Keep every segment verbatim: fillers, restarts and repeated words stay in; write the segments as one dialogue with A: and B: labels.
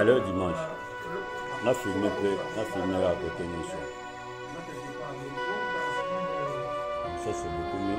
A: le dimanche. On a filmé, on a filmé à côté de nous. Ça c'est beaucoup mieux.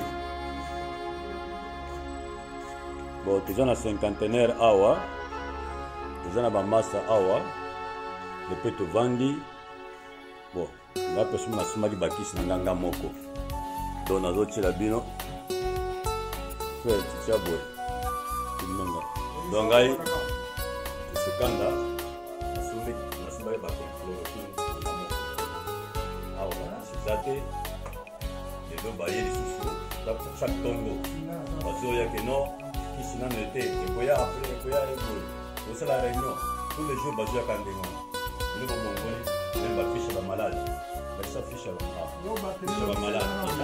A: Bon, tu as un cinquantenaire awa, tu as un massa awa, le petit vandi. Bon, là personne n'a sommé de bakis dans l'anga moko. Donc on a d'autres la bino. Fait, c'est ça bon. Donc aïe, ce kanda, on a sommé, on a sommé de bakis chloroquine dans l'anga moko. Awa, c'est ça. Les deux baillés les sous-sous, chaque tongo. Parce qu'il y a que non. Ici, on était, et puis après, et puis après, on s'est la réunion. Tous les jours, on a quand même. Nous avons montré, même la fiche est malade. Mais ça, fiche est malade. Fiche est malade.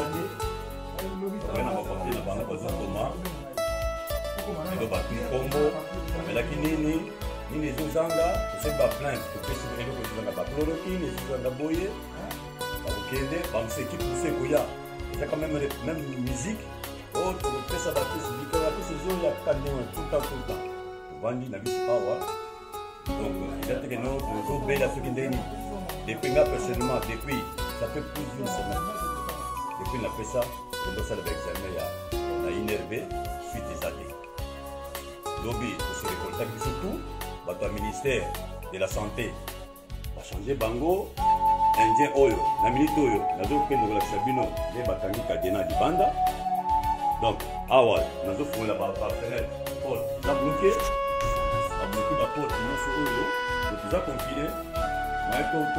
A: On a compris la banque de Thomas. Et donc, on combo. Mais là, qui n'est ni ni les Zanga, c'est pas plainte. Tu peux se dire que tu n'as pas chloroquine, tu n'as pas boyé. Ok, on s'équipe pour ces couillards. Il y a quand même même musique. Oh, tu fais ça dans tout ce qui est ces jours, il y a tout le temps, tout le temps. Vandi n'a pas power. Donc, il y a que nous, nous avons bien la seconde. Depuis là, personnellement, depuis, ça fait plus d'une semaine. Depuis qu'on a fait ça, on a fait l'examen, on a énervé suite des athées. Lobby, pour se récolter surtout, votre ministère de la Santé va changer Bango. Indien Oyo, la minute Oyo, nous avons fait nous Sabino, les batailles Kadena di Banda. Donc, awa, nous avons fait la partenaire, Paul, nous avons bloqué, nous avons bloqué la porte, nous avons Oyo, nous avons confiné, nous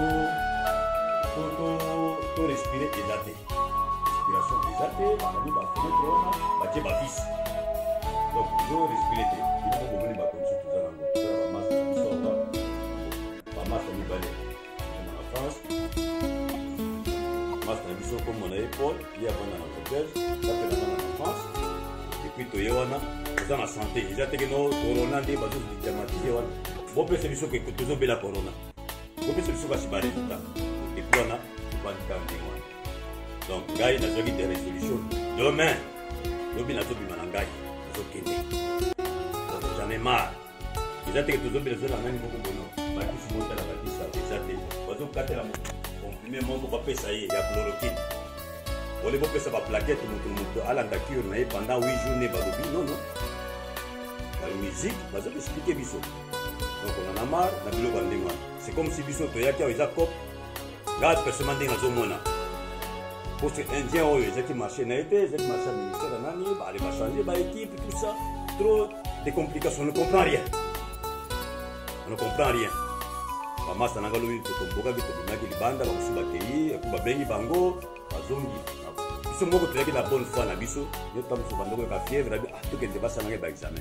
A: avons respiré et daté. Respiration des datés, nous avons fait le trône, nous avons fait fils. Donc, nous avons respiré, nous avons fait la condition tout ça, nous avons masse de l'histoire, la masse de l'Ibalé. En France, masse de l'histoire comme on a épaule, puis avant dans la protège, là, c'est en France. Et puis, tu as dans la santé. Ils ont dit que nous, corona, des bases de diamatiser. Bon, c'est l'histoire que tu as la corona. Bon, c'est l'histoire que tu as résultat. Et puis, on a tu vas dire que donc, gars, il a des résolutions. Demain, nous avons des manangai. Nous avons j'en ai marre. Ils ont dit que tu as besoin de la même beaucoup de nous. Bah, tu montes à la bâtisse, ça. Ils ont dit que tu as comprimé mon copain, ça y est, il y a chloroquine. On les voit que ça va plaquer tout le monde à la cure pendant huit journées. Non, non. La musique, on va expliquer Bissot. Donc on en a marre, on a vu le c'est comme si Bissot, il y a qui a eu un cop. Là, personne n'a dit dans le monde. Pour ces Indiens, ils ont marché, ils ont marché au ministère de l'Année, ils vont changer l'équipe, tout ça. Trop de complications, on ne comprend rien. On ne comprend rien. Maman, ça n'a pas eu de tomboga, de tomboga, de banda, de subatei, de bengi bango, de zongi. Biso moko tozaki la bonne foi na biso yo tamu sobanda ko ka fièvre na ah to kende basa na ba examen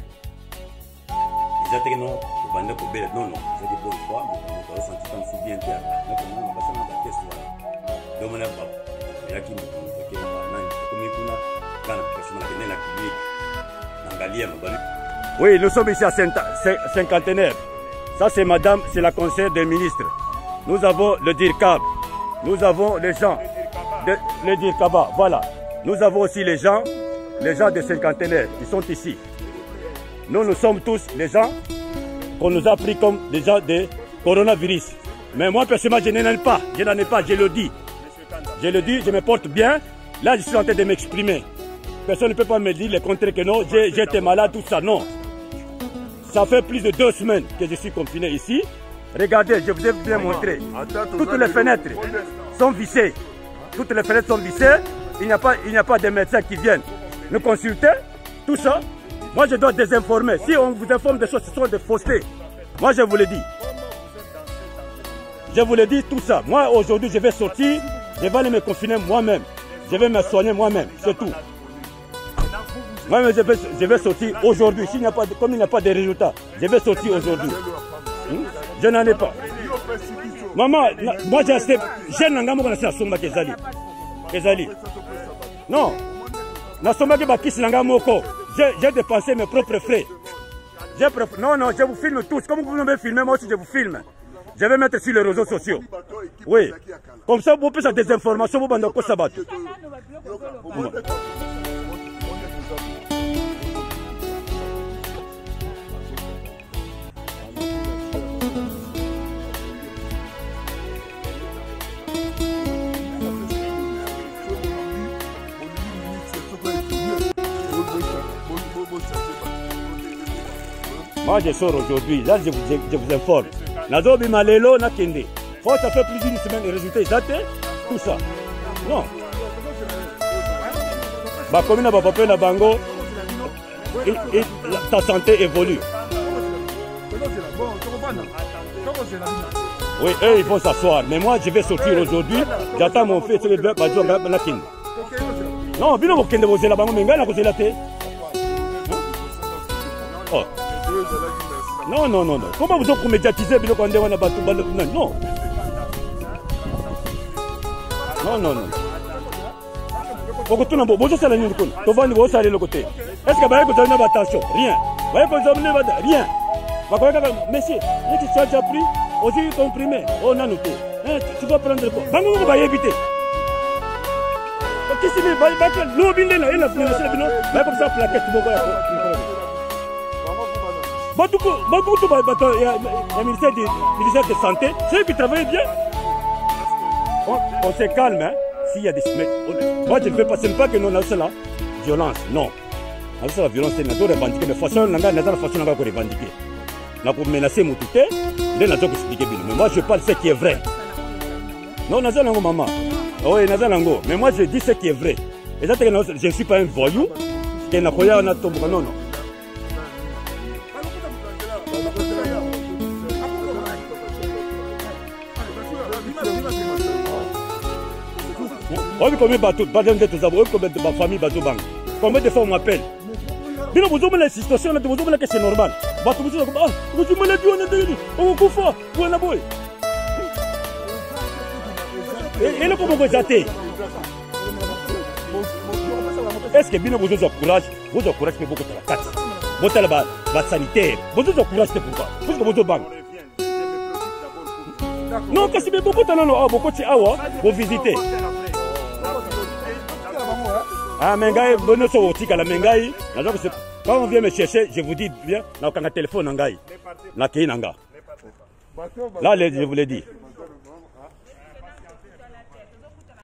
A: ils ont dit non sobanda ko bela non non c'est de bonne foi mais on doit sentir comme si bien terre na ko na basa na ba test wala do mona ba ya ki mo ko ke na nani ko mi kuna kana personne na kende na clinique nangalia mabali. Oui, nous sommes ici à cinquantenaire. Ça c'est madame, c'est la conseillère des ministres. Nous avons le DIRCAB, nous avons les gens de, le DIRCABA, voilà. Nous avons aussi les gens, les gens des cinquantenaires qui sont ici. Nous, nous sommes tous les gens qu'on nous a pris comme des gens de coronavirus. Mais moi, personnellement, je n'en ai pas, je n'en ai pas, je le dis. Je le dis, je me porte bien. Là, je suis en train de m'exprimer. Personne ne peut pas me dire le contraire que non, j'ai été malade, tout ça, non. Ça fait plus de deux semaines que je suis confiné ici. Regardez, je vous ai bien montré. Toutes les fenêtres sont vissées. Toutes les fenêtres sont vissées. Il n'y a pas, il n'y a pas de médecins qui viennent nous consulter. Tout ça. Moi, je dois désinformer. Si on vous informe des choses, ce sont des faussetés. Moi, je vous le dis. Je vous le dis tout ça. Moi, aujourd'hui, je vais sortir. Je vais aller me confiner moi-même. Je vais me soigner moi-même. C'est tout. Moi-même, je vais, je vais sortir aujourd'hui. S'il n'y a pas de, comme il n'y a pas de résultats, je vais sortir aujourd'hui. Hmm? Je n'en ai pas. Maman, moi j'ai acheté. J'ai un engagement qu'on a acheté à Somba Kezali. Kezali. Non. Na Somba Kezali, j'ai dépensé mes propres frais. Non, non, je vous filme tous. Comme vous me filmez, moi aussi je vous filme. Je vais mettre sur les réseaux sociaux. Oui. Comme ça, vous pouvez des informations, vous bandez quoi ça va. Moi je sors aujourd'hui, là je vous, je, je vous informe. Nazo bimalelo na kende. Faut ça fait plus d'une semaine, les résultats exacts, tout ça. Non. Bah comme na papa na bango, et, et la, ta santé évolue. Oui, eux ils vont s'asseoir, mais moi je vais sortir aujourd'hui. J'attends mon fils, je vais pas dire na kende. Non, bino ko kende bozela bango menga na kozela te. Oh. Non, non, non, non. Comment vous avez médiatisé le Condé on a battu non. Non, non, non. Pourquoi tu n'as pas besoin de la nuit? Tu vas nous aller le côté. Est-ce que vous avez une attention? Rien. Vous avez rien. Monsieur, tu as déjà pris, aussi comprimé, on a noté. Tu vas prendre le pot. Bango va éviter. Qu'est-ce que c'est? L'eau bien là, il a pris la comme ça plaquette. Beaucoup, beaucoup de ministère de santé, ceux qui travaillent bien, on, on se calme, hein. S'il y a des semaines, moi je ne veux pas, ce n'est pas que nous avons la violence, non. Nous avons la violence, c'est notre revendiquer, mais façon, nous avons la façon de revendiquer. Nous avons menacé mon touté, nous avons expliqué, mais moi je parle ce qui est vrai. Non, nous avons maman. Oui, nous avons, mais moi je dis ce qui est vrai. Et ça, je ne suis pas un voyou, qui n'a pas un atome, non, non. On veut combien de bateaux, combien de familles, bateaux banques. Combien de fois on m'appelle? Bien, vous avez la situation, vous avez que c'est normal. Bateau, vous avez dit, vous avez dit, on est dit, on va couper, vous en avez. Et là, comment vous êtes? Est-ce que bien vous avez courage? Vous avez courage pour beaucoup de la taxe. Vous avez la sanitaire. Vous avez courage pour pourquoi? Parce que vous avez banque. Non, parce que beaucoup de gens beaucoup de gens vous visiter. Ah, Mengaï, bonne sortie à la Mengaï. Quand on vient me chercher, je vous dis, viens, on a un téléphone, Nangaï. Là, je vous l'ai dit.